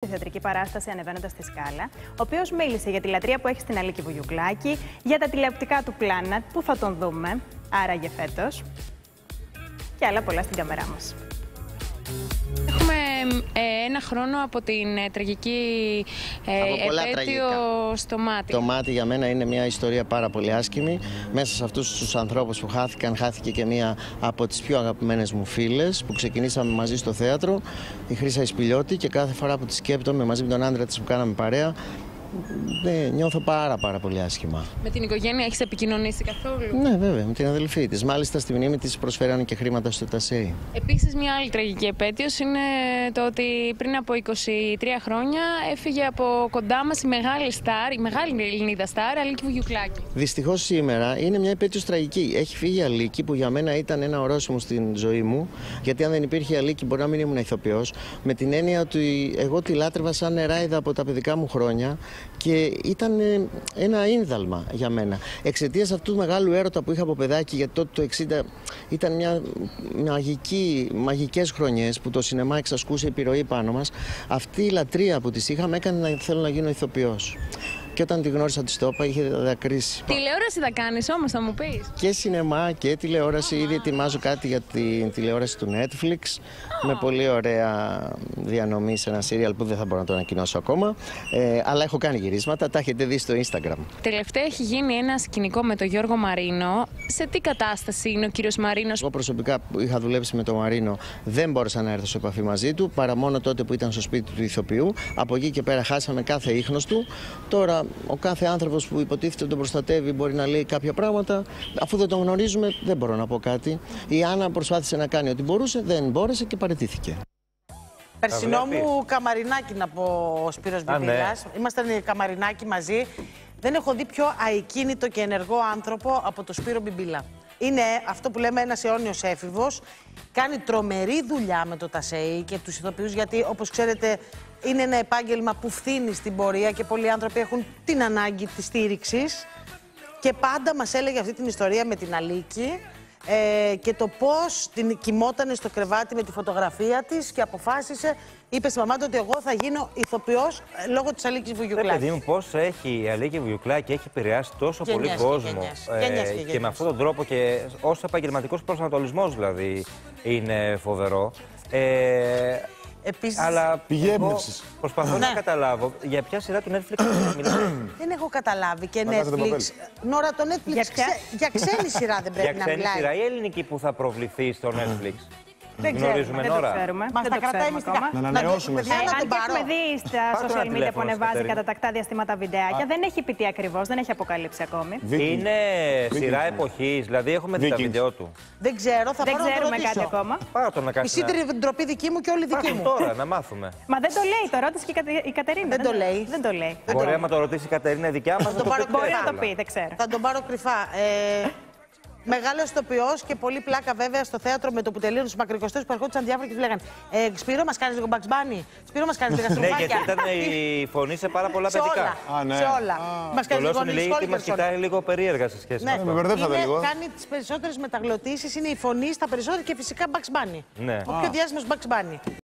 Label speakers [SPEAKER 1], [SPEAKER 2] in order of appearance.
[SPEAKER 1] θεατρική παράσταση Ανεβαίνοντας τη Σκάλα, ο οποίος μίλησε για τη λατρεία που έχει στην Αλίκη Βουγιουκλάκη, για τα τηλεοπτικά του Planet, που θα τον δούμε, άραγε φέτος, και άλλα πολλά στην κάμερά μας.
[SPEAKER 2] Έχουμε ένα χρόνο από την τραγική επέτειο στο Μάτι.
[SPEAKER 3] Το Μάτι για μένα είναι μια ιστορία πάρα πολύ άσχημη. Μέσα σε αυτούς τους ανθρώπους που χάθηκαν, χάθηκε και μία από τις πιο αγαπημένες μου φίλες που ξεκινήσαμε μαζί στο θέατρο, η Χρύσα Ισπηλιώτη, και κάθε φορά που τη σκέπτομαι μαζί με τον άντρα της που κάναμε παρέα, νιώθω πάρα πολύ άσχημα.
[SPEAKER 2] Με την οικογένεια έχεις επικοινωνήσει καθόλου?
[SPEAKER 3] Ναι, βέβαια, με την αδελφή της. Μάλιστα στη μνήμη της προσφέρανε και χρήματα στο ΤΑΣΕΙ.
[SPEAKER 2] Επίσης, μια άλλη τραγική επέτειος είναι το ότι πριν από 23 χρόνια έφυγε από κοντά μας η μεγάλη Ελληνίδα στάρ, Αλίκη Βουγιουκλάκη.
[SPEAKER 3] Δυστυχώς σήμερα είναι μια επέτειος τραγική. Έχει φύγει η Αλίκη, που για μένα ήταν ένα ορόσημο στην ζωή μου, γιατί αν δεν υπήρχε η Αλίκη μπορεί να μην ήμουν ηθοποιός, με την έννοια ότι εγώ τη λάτρευα σαν νεράιδα από τα παιδικά μου χρόνια. Και ήταν ένα ίνδαλμα για μένα. Εξαιτίας αυτού του μεγάλου έρωτα που είχα από παιδάκι, γιατί τότε το 60 ήταν μια μαγικές χρονιές που το σινεμά εξασκούσε επιρροή πάνω μας, αυτή η λατρεία που της είχα με έκανε να θέλω να γίνω ηθοποιός. Και όταν τη γνώρισα τη Στόπα είχε δακρύσει.
[SPEAKER 2] Τηλεόραση θα κάνεις όμως, θα μου πεις?
[SPEAKER 3] Και σινεμά και τηλεόραση. Ήδη ετοιμάζω κάτι για την τηλεόραση του Netflix. Με πολύ ωραία διανομή σε ένα σύριαλ που δεν θα μπορώ να το ανακοινώσω ακόμα. Αλλά έχω κάνει γυρίσματα, τα έχετε δει στο Instagram.
[SPEAKER 2] Τελευταία έχει γίνει ένα σκηνικό με τον Γιώργο Μαρίνο. Σε τι κατάσταση είναι ο κύριος Μαρίνος?
[SPEAKER 3] Εγώ προσωπικά που είχα δουλέψει με τον Μαρίνο δεν μπόρεσα να έρθω σε επαφή μαζί του, παρά μόνο τότε που ήταν στο σπίτι του ηθοποιού. Από εκεί και πέρα χάσαμε κάθε ίχνος του. Τώρα ο κάθε άνθρωπος που υποτίθεται τον προστατεύει μπορεί να λέει κάποια πράγματα. Αφού δεν τον γνωρίζουμε, δεν μπορώ να πω κάτι. Η Άννα προσπάθησε να κάνει ό,τι μπορούσε, δεν μπόρεσε και παραιτήθηκε.
[SPEAKER 4] Περσινό μου καμαρινάκι, να πω, ο Σπύρος Μπιμπίλας. Ναι. Ήμασταν καμαρινάκι μαζί. Δεν έχω δει πιο αεκίνητο και ενεργό άνθρωπο από το Σπύρο Μπιμπίλα. Είναι αυτό που λέμε ένας αιώνιος έφηβος. Κάνει τρομερή δουλειά με το ΤΑΣΕΙ και τους ηθοποιούς, γιατί όπως ξέρετε είναι ένα επάγγελμα που φθήνει στην πορεία και πολλοί άνθρωποι έχουν την ανάγκη της στήριξης. Και πάντα μας έλεγε αυτή την ιστορία με την Αλίκη και το πώς την κοιμότανε στο κρεβάτι με τη φωτογραφία της και αποφάσισε, είπε στη μαμά του ότι εγώ θα γίνω ηθοποιός λόγω της Αλίκης Βουγιουκλάκη.
[SPEAKER 5] Παιδί μου, πώς έχει η Αλίκη Βουγιουκλάκη έχει επηρεάσει τόσο πολύ κόσμο. Και με αυτόν τον τρόπο και ως επαγγελματικός προσανατολισμός δηλαδή είναι φοβερό.
[SPEAKER 4] Επίσης,
[SPEAKER 5] αλλά προσπαθώ να καταλάβω για ποια σειρά του Netflix μιλάμε.
[SPEAKER 4] Δεν έχω καταλάβει και Netflix. Νόρα, το Netflix για ξένη σειρά δεν πρέπει να μιλάει.
[SPEAKER 5] Για ξένη σειρά ή ελληνική που θα προβληθεί στο Netflix?
[SPEAKER 1] Δεν
[SPEAKER 5] γνωρίζουμε
[SPEAKER 1] Νόρα.
[SPEAKER 4] Μας τα κρατάει μυστικά.
[SPEAKER 3] Να ανανεώσουμε.
[SPEAKER 1] Αν και έχουμε δει στα social media που ανεβάζει κατά τακτά διαστήματα βιντεάκια, δεν έχει πει τι ακριβώς, δεν έχει αποκαλύψει ακόμη.
[SPEAKER 5] Είναι σειρά εποχής, δηλαδή έχουμε δει τα βίντεο του.
[SPEAKER 4] Δεν ξέρω, θα
[SPEAKER 1] δεν
[SPEAKER 4] πάρω
[SPEAKER 1] ξέρουμε κάτι ακόμα.
[SPEAKER 5] Πάρω το να κάνει.
[SPEAKER 4] Η σύντρη ντροπή δική μου και όλη δική μου.
[SPEAKER 5] Τώρα να μάθουμε.
[SPEAKER 1] Μα δεν το λέει, το ρώτησε και η Κατερίνα.
[SPEAKER 4] Δεν το λέει.
[SPEAKER 1] Δεν το λέει.
[SPEAKER 5] Μπορεί άμα το ρωτήσει η Κατερίνα δικιά μας
[SPEAKER 1] μπορεί να το πει, δεν ξέρω.
[SPEAKER 4] Θα τον πάρω κρυφά. Μεγάλος ηθοποιός και πολύ πλάκα βέβαια στο θέατρο με το που τελείωνε τους μακρικοστές που ερχόντουσαν διάφοροι και του λέγανε Σπύρο, μας κάνεις λίγο Bugs Bunny. Σπύρο, μας κάνεις λίγα στρουφάκια.
[SPEAKER 5] Ναι, γιατί ήταν η φωνή σε πάρα πολλά παιδικά.
[SPEAKER 4] Σε όλα. Μας κάνεις λίγο
[SPEAKER 5] Νίλη μας κοιτάει λίγο περίεργα σε σχέση με αυτό.
[SPEAKER 4] Κάνει τις περισσότερες μεταγλωτήσεις, είναι η φωνή στα περισσότερα και φυσικά Bugs Bunny. Ο πιο διάσημος Bugs Bunny.